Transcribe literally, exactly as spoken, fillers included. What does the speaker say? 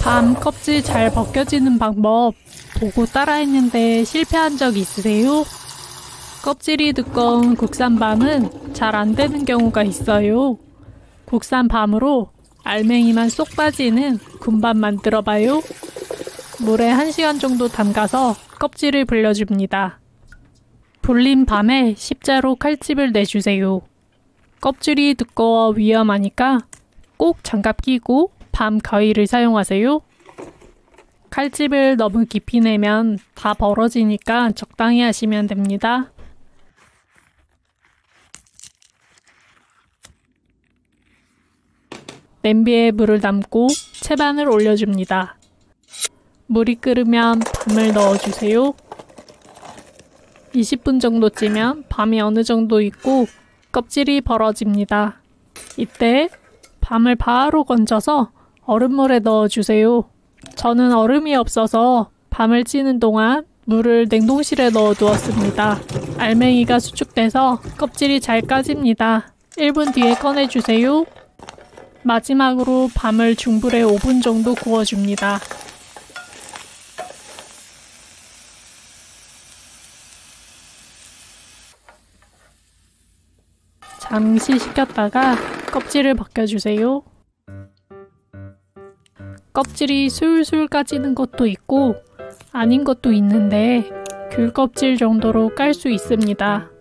밤 껍질 잘 벗겨지는 방법 보고 따라했는데 실패한 적 있으세요? 껍질이 두꺼운 국산 밤은 잘 안 되는 경우가 있어요. 국산 밤으로 알맹이만 쏙 빠지는 군밤 만들어봐요. 물에 한 시간 정도 담가서 껍질을 불려줍니다. 불린 밤에 십자로 칼집을 내주세요. 껍질이 두꺼워 위험하니까 꼭 장갑 끼고 밤 가위를 사용하세요. 칼집을 너무 깊이 내면 다 벌어지니까 적당히 하시면 됩니다. 냄비에 물을 담고 채반을 올려줍니다. 물이 끓으면 밤을 넣어주세요. 이십 분 정도 찌면 밤이 어느 정도 익고 껍질이 벌어집니다. 이때 밤을 바로 건져서 얼음물에 넣어주세요. 저는 얼음이 없어서 밤을 찌는 동안 물을 냉동실에 넣어두었습니다. 알맹이가 수축돼서 껍질이 잘 까집니다. 일 분 뒤에 꺼내주세요. 마지막으로 밤을 중불에 오 분 정도 구워줍니다. 잠시 식혔다가 껍질을 벗겨주세요. 껍질이 술술 까지는 것도 있고 아닌 것도 있는데 귤 껍질 정도로 깔 수 있습니다.